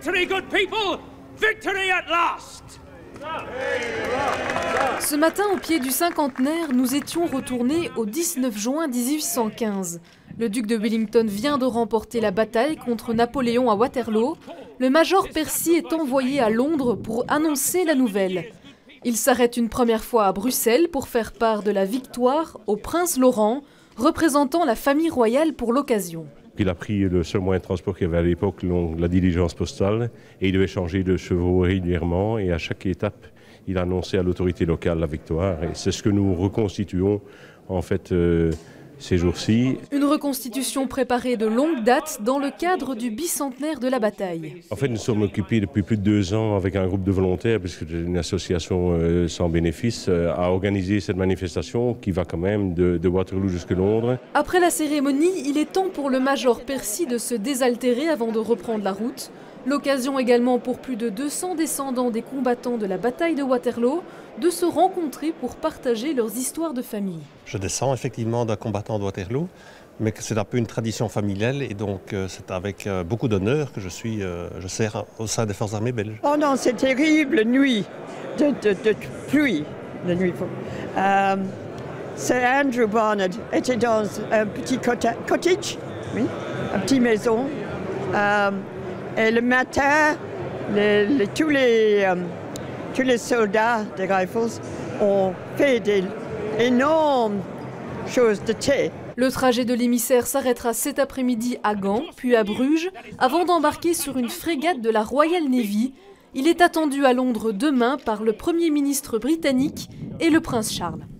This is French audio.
Victory, good people! Victory at last! Ce matin, au pied du cinquantenaire, nous étions retournés au 19 juin 1815. Le duc de Wellington vient de remporter la bataille contre Napoléon à Waterloo. Le major Percy est envoyé à Londres pour annoncer la nouvelle. Il s'arrête une première fois à Bruxelles pour faire part de la victoire au prince Laurent, représentant la famille royale pour l'occasion. Il a pris le seul moyen de transport qu'il y avait à l'époque, la diligence postale, et il devait changer de chevaux régulièrement. Et à chaque étape, il a annoncé à l'autorité locale la victoire. Et c'est ce que nous reconstituons en fait ces jours-ci. Une reconstitution préparée de longue date dans le cadre du bicentenaire de la bataille. En fait, nous sommes occupés depuis plus de 2 ans avec un groupe de volontaires, puisque une association sans bénéfice, à organiser cette manifestation qui va quand même de Waterloo jusque Londres. Après la cérémonie, il est temps pour le major Percy de se désaltérer avant de reprendre la route. L'occasion également pour plus de 200 descendants des combattants de la bataille de Waterloo de se rencontrer pour partager leurs histoires de famille. Je descends effectivement d'un combattant de Waterloo, mais c'est un peu une tradition familiale et donc c'est avec beaucoup d'honneur que je sers au sein des forces armées belges. Pendant cette terrible nuit de pluie, Sir Andrew Barnard était dans un petit cottage, oui, une petite maison. Et le matin, tous les soldats des Rifles ont fait des énormes choses de thé. Le trajet de l'émissaire s'arrêtera cet après-midi à Gand, puis à Bruges, avant d'embarquer sur une frégate de la Royal Navy. Il est attendu à Londres demain par le Premier ministre britannique et le prince Charles.